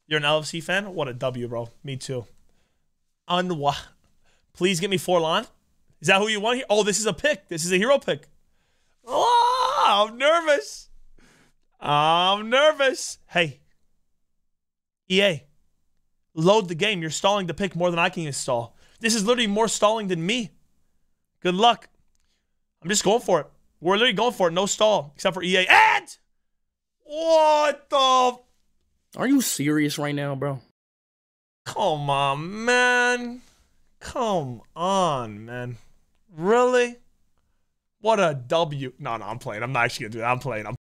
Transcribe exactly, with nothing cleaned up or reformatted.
You're an L F C fan? What a W, bro. Me too. Unwa. Please get me Forlan. Is that who you want here? Oh, this is a pick. This is a hero pick. Oh, I'm nervous. I'm nervous. Hey. E A. Load the game. You're stalling the pick more than I can install. This is literally more stalling than me. Good luck. I'm just going for it. We're literally going for it. No stall. Except for E A. And what the... Are you serious right now, bro? Come on, man. Come on, man. Really? What a W. No, no, I'm playing. I'm not actually going to do that. I'm playing. I'm